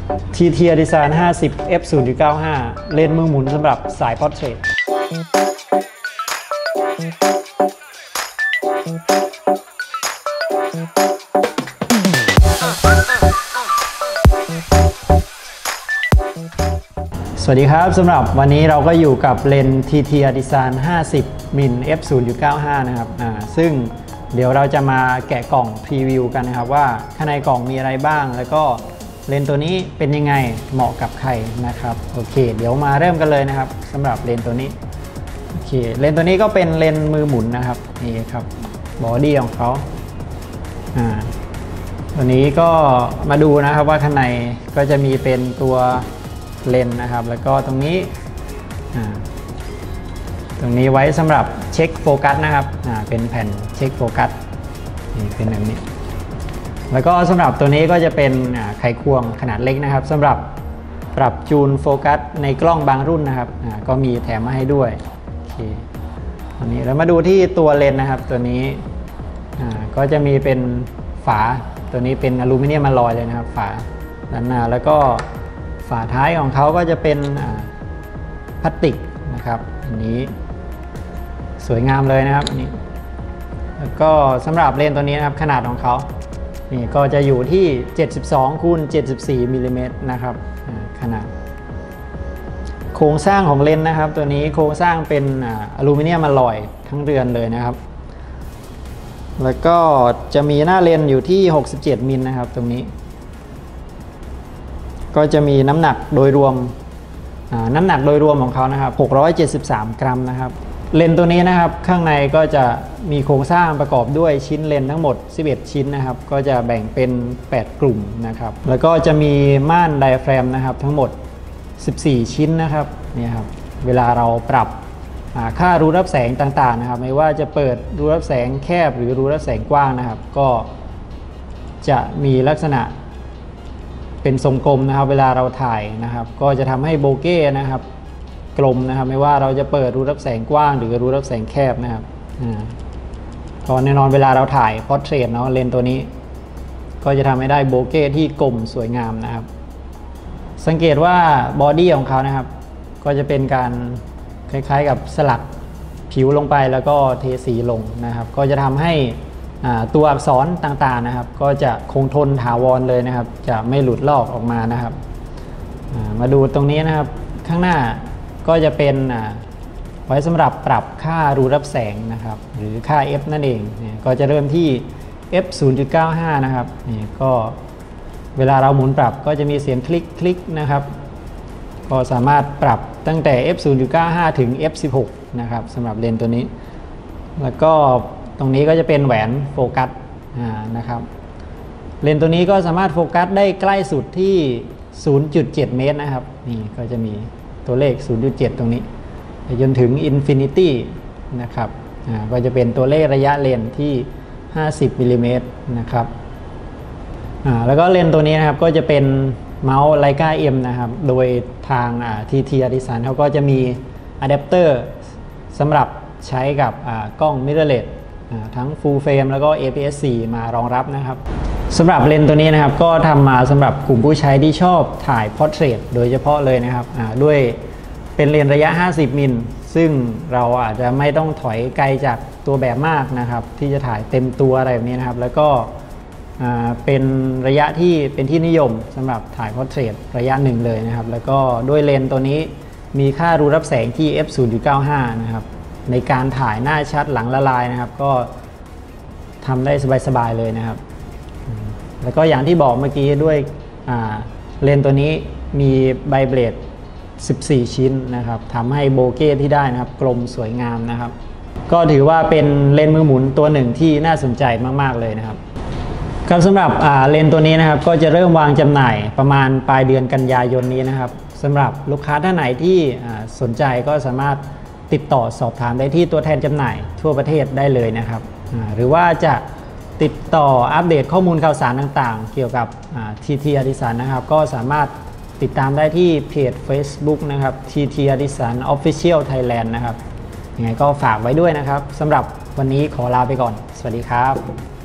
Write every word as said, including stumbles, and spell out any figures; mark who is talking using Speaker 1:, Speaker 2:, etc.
Speaker 1: ที ที Design ห้าสิบ เอฟ ศูนย์จุดเก้าห้า เลนส์มือหมุนสำหรับสายพอร์เทรตสวัสดีครับสำหรับวันนี้เราก็อยู่กับเลนส์ ที ที Design ห้าสิบ มิล เอฟ ศูนย์จุดเก้าห้า นะครับอ่าซึ่งเดี๋ยวเราจะมาแกะกล่องพรีวิวกันนะครับว่าข้างในกล่องมีอะไรบ้างแล้วก็เลนส์ตัวนี้เป็นยังไงเหมาะกับใครนะครับโอเคเดี๋ยวมาเริ่มกันเลยนะครับสำหรับเลนส์ตัวนี้โอเคเลนส์ตัวนี้ก็เป็นเลนส์มือหมุนนะครับนี่ครับบอดี้ของเขาอ่าตัวนี้ก็มาดูนะครับว่าข้างในก็จะมีเป็นตัวเลนส์นะครับแล้วก็ตรงนี้อ่าตรงนี้ไว้สำหรับเช็คโฟกัสนะครับอ่าเป็นแผ่นเช็คโฟกัสนี่เป็นแบบนี้แล้วก็สำหรับตัวนี้ก็จะเป็นไขควงขนาดเล็กนะครับสำหรับปรับจูนโฟกัสในกล้องบางรุ่นนะครับก็มีแถมมาให้ด้วยโอเคอันนี้แล้วมาดูที่ตัวเลนส์นะครับตัวนี้ก็จะมีเป็นฝาตัวนี้เป็นอลูมิเนียมอลลอยเลยนะครับฝาด้านหน้าแล้วก็ฝาท้ายของเขาก็จะเป็นพลาสติกนะครับอันนี้สวยงามเลยนะครับนี่แล้วก็สำหรับเลนส์ตัวนี้นะครับขนาดของเขานี่ก็จะอยู่ที่เจ็ดสิบสองคูณเจ็ดสิบสี่มิลลิเมตรนะครับขนาดโครงสร้างของเลนส์นะครับตัวนี้โครงสร้างเป็นอลูมิเนียมอลลอยทั้งเรือนเลยนะครับแล้วก็จะมีหน้าเลนส์อยู่ที่หกสิบเจ็ดมิลนะครับตรงนี้ก็จะมีน้ำหนักโดยรวมน้ำหนักโดยรวมของเขานะครับหกร้อยเจ็ดสิบสามกรัมนะครับเลนส์ตัวนี้นะครับข้างในก็จะมีโครงสร้างประกอบด้วยชิ้นเลนส์ทั้งหมดสิบเอ็ดชิ้นนะครับก็จะแบ่งเป็นแปดกลุ่มนะครับแล้วก็จะมีม่านไดอะแฟรมนะครับทั้งหมดสิบสี่ชิ้นนะครับนี่ครับเวลาเราปรับค่ารูรับแสงต่างๆนะครับไม่ว่าจะเปิดรูรับแสงแคบหรือรูรับแสงกว้างนะครับก็จะมีลักษณะเป็นทรงกลมนะครับเวลาเราถ่ายนะครับก็จะทำให้โบเก้นะครับกลมนะครับไม่ว่าเราจะเปิดรูรับแสงกว้างหรือรูรับแสงแคบนะครับก็แน่นอนเวลาเราถ่ายพอร์เทรตเนาะเลนส์ตัวนี้ก็จะทำให้ได้โบเก้ที่กลมสวยงามนะครับสังเกตว่าบอดี้ของเขานะครับก็จะเป็นการคล้ายๆกับสลักผิวลงไปแล้วก็เทสีลงนะครับก็จะทำให้ตัวอักษรต่างๆนะครับก็จะคงทนถาวรเลยนะครับจะไม่หลุดลอกออกมานะครับมาดูตรงนี้นะครับข้างหน้าก็จะเป็นไว้สำหรับปรับค่ารูรับแสงนะครับหรือค่า F นั่นเองก็จะเริ่มที่ เอฟ ศูนย์จุดเก้าห้า นะครับนี่ก็เวลาเราหมุนปรับก็จะมีเสียงคลิกคลิกนะครับก็สามารถปรับตั้งแต่ เอฟ ศูนย์จุดเก้าห้า ถึง เอฟ สิบหก นะครับสำหรับเลนส์ตัวนี้แล้วก็ตรงนี้ก็จะเป็นแหวนโฟกัสนะครับเลนส์ตัวนี้ก็สามารถโฟกัสได้ใกล้สุดที่ ศูนย์จุดเจ็ด เมตรนะครับนี่ก็จะมีตัวเลข ศูนย์จุดเจ็ด ตรงนี้จนถึง Infinity นะครับก็จะเป็นตัวเลขระยะเลนที่ห้าสิบมิลลิเมตรนะครับแล้วก็เลนส์ตัวนี้นะครับก็จะเป็นเมาส์ Leica M นะครับโดยทาง ที ที Design เขาก็จะมีอะแดปเตอร์สำหรับใช้กับกล้อง Mirrorless ทั้ง Full Frame แล้วก็ เอ พี เอส โฟร์ มารองรับนะครับสำหรับเลนส์ตัวนี้นะครับก็ทำมาสำหรับกลุ่มผู้ใช้ที่ชอบถ่ายพอร์เทรตโดยเฉพาะเลยนะครับด้วยเป็นเลนส์ระยะห้าสิบมิลซึ่งเราอาจจะไม่ต้องถอยไกลจากตัวแบบมากนะครับที่จะถ่ายเต็มตัวอะไรแบบนี้นะครับแล้วก็เป็นระยะที่เป็นที่นิยมสำหรับถ่ายพอร์เทรตระยะหนึ่งเลยนะครับแล้วก็ด้วยเลนส์ตัวนี้มีค่ารูรับแสงที่ เอฟ ศูนย์จุดเก้าห้า นะครับในการถ่ายหน้าชัดหลังละลายนะครับก็ทำได้สบายๆเลยนะครับแล้วก็อย่างที่บอกเมื่อกี้ด้วยเลนส์ตัวนี้มีไบเบรดสิบสี่ชิ้นนะครับทำให้โบเก้ที่ได้นะครับกลมสวยงามนะครับก็ถือว่าเป็นเลนส์มือหมุนตัวหนึ่งที่น่าสนใจมากๆเลยนะครับครับสำหรับเลนส์ตัวนี้นะครับก็จะเริ่มวางจำหน่ายประมาณปลายเดือนกันยายนนี้นะครับสำหรับลูกค้าท่านไหนที่สนใจก็สามารถติดต่อสอบถามได้ที่ตัวแทนจำหน่ายทั่วประเทศได้เลยนะครับหรือว่าจะติดต่ออัปเดตข้อมูลข่าวสารต่างๆเกี่ยวกับ ที ที Design นะครับก็สามารถติดตามได้ที่เพจ Facebook นะครับ ที ที Design Official Thailand นะครับยังไงก็ฝากไว้ด้วยนะครับสำหรับวันนี้ขอลาไปก่อนสวัสดีครับ